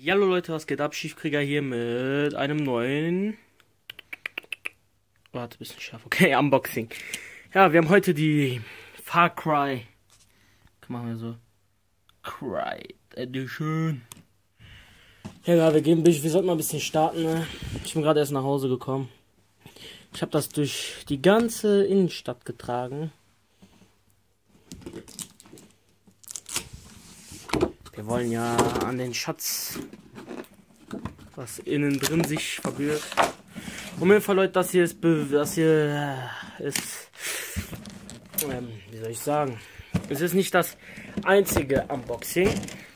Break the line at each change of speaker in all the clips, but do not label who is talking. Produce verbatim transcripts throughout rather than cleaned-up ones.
Ja, hallo Leute, was geht ab? Schiefkrieger hier mit einem neuen... Warte, bisschen scharf. Okay, Unboxing. Ja, wir haben heute die Far Cry... Machen wir so. Cry Edition. Ja, ja, wir gehen, wir sollten mal ein bisschen starten. Ne? Ich bin gerade erst nach Hause gekommen. Ich habe das durch die ganze Innenstadt getragen. Wir wollen ja an den Schatz, was innen drin sich verbirgt. Um jeden Fall, Leute, das hier ist, das hier ist, ähm, wie soll ich sagen, es ist nicht das einzige Unboxing.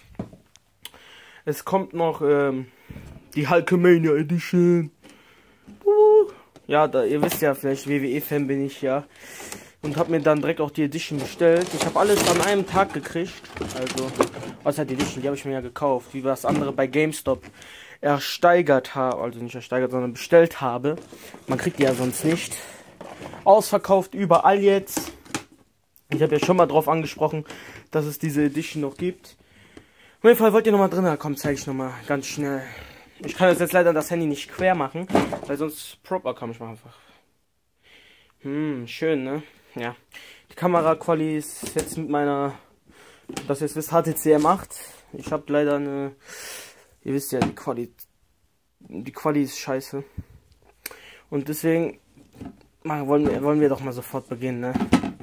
Es kommt noch ähm, die Hulkamania Edition. Uh, ja, da, ihr wisst ja vielleicht, W W E-Fan bin ich ja. Und habe mir dann direkt auch die Edition bestellt. Ich habe alles an einem Tag gekriegt. Also, außer die Edition, die habe ich mir ja gekauft. Wie das andere bei GameStop ersteigert habe. Also nicht ersteigert, sondern bestellt habe. Man kriegt die ja sonst nicht. Ausverkauft überall jetzt. Ich habe ja schon mal drauf angesprochen, dass es diese Edition noch gibt. Auf jeden Fall wollt ihr nochmal drin. Komm, zeige ich nochmal ganz schnell. Ich kann jetzt leider das Handy nicht quer machen, weil sonst proper kann ich mal einfach. Hm, schön, ne? Ja. Die Kamera-Quali ist jetzt mit meiner, das jetzt wisst, H T C M acht. Ich habe leider eine, ihr wisst ja, die Quali, die Quali ist scheiße. Und deswegen wollen wir, wollen wir doch mal sofort beginnen, ne?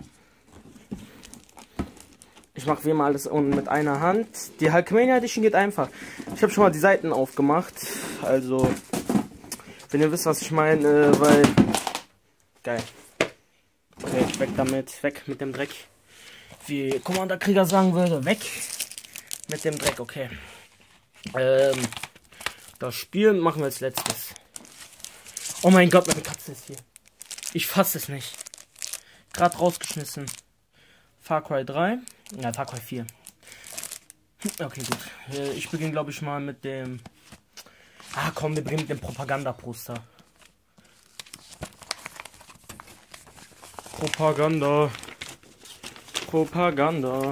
Ich mache wie immer alles unten mit einer Hand. Die Hulkamania Edition geht einfach. Ich habe schon mal die Seiten aufgemacht. Also, wenn ihr wisst, was ich meine, äh, weil... Geil. Okay, weg damit. Weg mit dem Dreck. Wie Commander Krieger sagen würde. Weg mit dem Dreck, okay. Ähm, das Spiel machen wir als letztes. Oh mein Gott, meine Katze ist hier. Ich fasse es nicht. Gerade rausgeschmissen. Far Cry drei. Ja, Far Cry vier. Okay, gut. Ich beginne, glaube ich, mal mit dem... Ah, komm, wir beginnen mit dem Propaganda-Poster. Propaganda. Propaganda.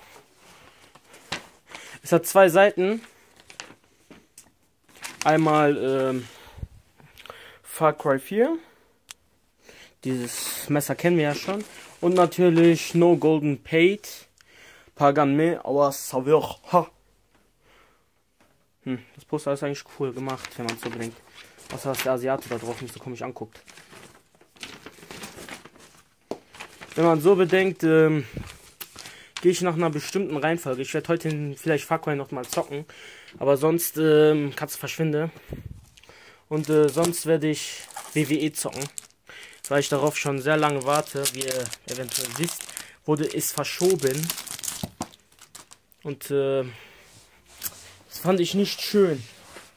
Es hat zwei Seiten. Einmal ähm, Far Cry vier. Dieses Messer kennen wir ja schon. Und natürlich No Golden Paid. Pagan me our savoir. Ha. Hm, das Poster ist eigentlich cool gemacht, wenn man es so bedenkt. Außer dass der Asiate da drauf nicht so komisch anguckt. Wenn man so bedenkt, ähm, gehe ich nach einer bestimmten Reihenfolge. Ich werde heute vielleicht Far Cry noch mal zocken. Aber sonst, ähm, Katze verschwinde. Und äh, sonst werde ich W W E zocken. Weil ich darauf schon sehr lange warte. Wie ihr eventuell wisst, wurde es verschoben. Und äh, das fand ich nicht schön.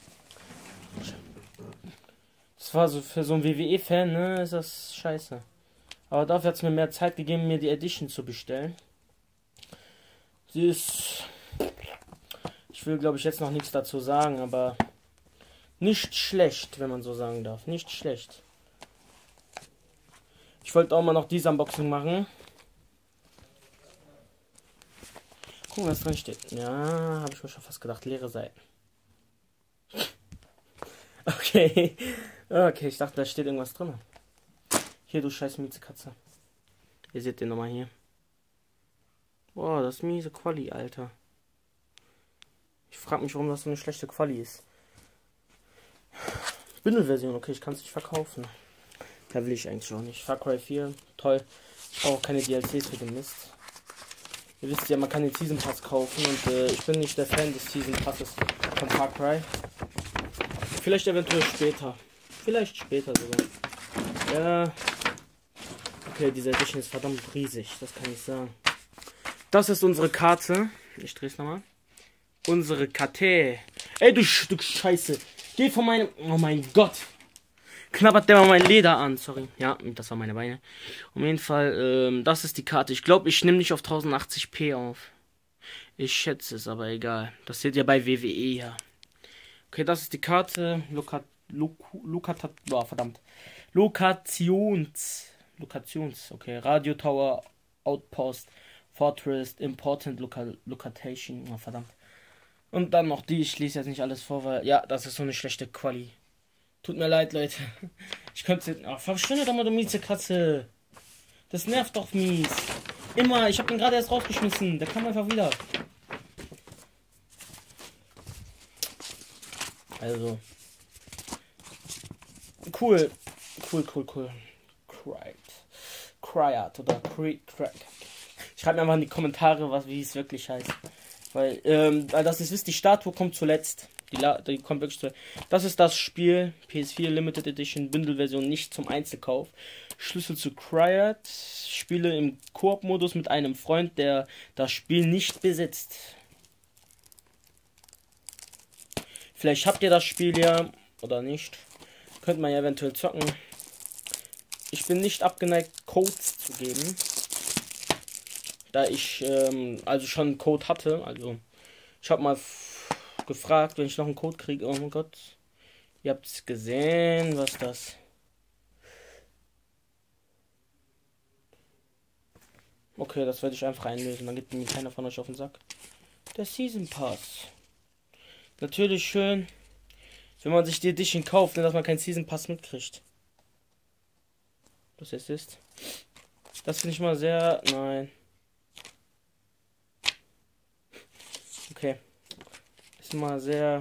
Das war so für so einen W W E-Fan, ne, ist das scheiße. Aber dafür hat es mir mehr Zeit gegeben, mir die Edition zu bestellen. Sie ist... Ich will, glaube ich, jetzt noch nichts dazu sagen, aber nicht schlecht, wenn man so sagen darf. Nicht schlecht. Ich wollte auch mal noch dieses Unboxing machen. Gucken, was drin steht. Ja, habe ich mir schon fast gedacht. Leere Seiten. Okay. Okay, ich dachte, da steht irgendwas drin. Hier, du scheiß Miezekatze. Ihr seht den nochmal hier. Boah, das ist miese Quali, Alter. Ich frage mich, warum das so eine schlechte Quali ist. Bündelversion, okay, ich kann es nicht verkaufen. Da will ich eigentlich auch nicht. Far Cry vier, toll. Ich brauche keine D L Cs für den Mist. Ihr wisst ja, man kann den Season Pass kaufen und äh, ich bin nicht der Fan des Season Passes von Far Cry. Vielleicht eventuell später. Vielleicht später sogar. Ja. Okay, diese Edition ist verdammt riesig, das kann ich sagen. Das ist unsere Karte. Ich drehe es nochmal. Unsere Karte. Ey, du Stück Scheiße. Geh von meinem... Oh mein Gott. Knabbert der mal mein Leder an, sorry. Ja, das war meine Beine. Auf jeden Fall, ähm, das ist die Karte. Ich glaube, ich nehme nicht auf tausendachtzig p auf. Ich schätze es, aber egal. Das seht ihr bei W W E ja. Okay, das ist die Karte. Loka, Loku, Lokata, oh, verdammt. Lokations. Lokations, okay. Radio Tower, Outpost, Fortress, Important Local, Location. Oh, verdammt. Und dann noch die, ich lese jetzt nicht alles vor, weil, ja, das ist so eine schlechte Quali. Tut mir leid, Leute. Ich könnte, oh, verschwinde doch mal, du mieze Katze. Das nervt doch mies. Immer, ich habe ihn gerade erst rausgeschmissen, der kam einfach wieder. Also. Cool. Cool, cool, cool. Cried. Cried oder Crack. Schreibt mir einfach in die Kommentare, was, wie es wirklich heißt. Weil, ähm, weil das ist, wisst, die Statue kommt zuletzt. Die, La die kommt wirklich zuletzt. Das ist das Spiel. P S vier Limited Edition, Bündelversion, nicht zum Einzelkauf. Schlüssel zu Cried. Spiele im Koop-Modus mit einem Freund, der das Spiel nicht besitzt. Vielleicht habt ihr das Spiel ja oder nicht. Könnt man ja eventuell zocken. Ich bin nicht abgeneigt, Codes zu geben. Da ich ähm, also schon einen Code hatte. Also ich habe mal gefragt, wenn ich noch einen Code kriege. Oh mein Gott. Ihr habt es gesehen. Was ist das? Okay, das werde ich einfach einlösen. Dann geht mir keiner von euch auf den Sack. Der Season Pass. Natürlich schön, wenn man sich die Edition kauft, dass man keinen Season Pass mitkriegt. Das jetzt ist. Das finde ich mal sehr. Nein. Okay. Ist mal sehr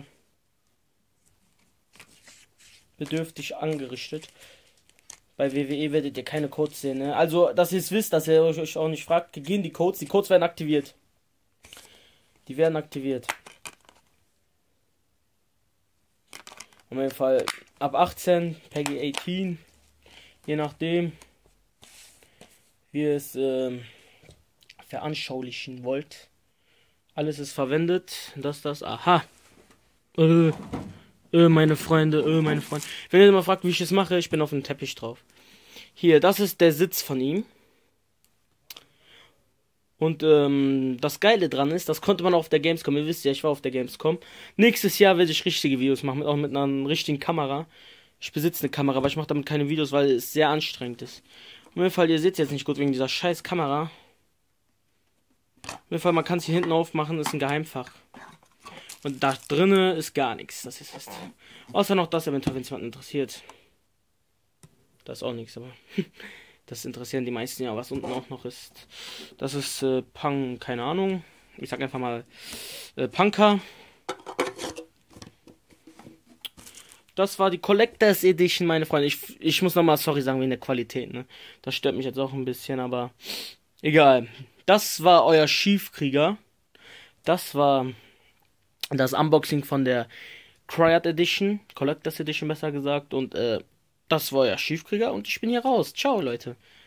bedürftig angerichtet. Bei W W E werdet ihr keine Codes sehen, ne? Also, dass ihr es wisst, dass ihr euch auch nicht fragt, gehen die Codes. Die Codes werden aktiviert. Die werden aktiviert. Auf jeden Fall ab achtzehn, Peggy achtzehn. Je nachdem, wie ihr es ähm, veranschaulichen wollt. Alles ist verwendet. Das, das, aha. Äh, äh, meine Freunde, äh, meine Freunde. Wenn ihr mal fragt, wie ich es mache, ich bin auf dem Teppich drauf. Hier, das ist der Sitz von ihm. Und ähm, das Geile dran ist, das konnte man auch auf der Gamescom. Ihr wisst ja, ich war auf der Gamescom. Nächstes Jahr werde ich richtige Videos machen, auch mit einer richtigen Kamera. Ich besitze eine Kamera, aber ich mache damit keine Videos, weil es sehr anstrengend ist. Auf jeden Fall, ihr seht jetzt nicht gut wegen dieser scheiß Kamera. Auf jeden Fall, man kann es hier hinten aufmachen, ist ein Geheimfach. Und da drinnen ist gar nichts, das ist es. Außer noch das eventuell, wenn es jemanden interessiert. Da ist auch nichts, aber das interessieren die meisten ja, was unten auch noch ist. Das ist äh, Punk, keine Ahnung. Ich sag einfach mal äh, Punker. Das war die Collectors Edition, meine Freunde. Ich, ich muss nochmal sorry sagen wegen der Qualität, ne? Das stört mich jetzt auch ein bisschen, aber egal. Das war euer Schiefkrieger. Das war das Unboxing von der Cried Edition, Collectors Edition besser gesagt. Und äh, das war euer Schiefkrieger und ich bin hier raus. Ciao, Leute.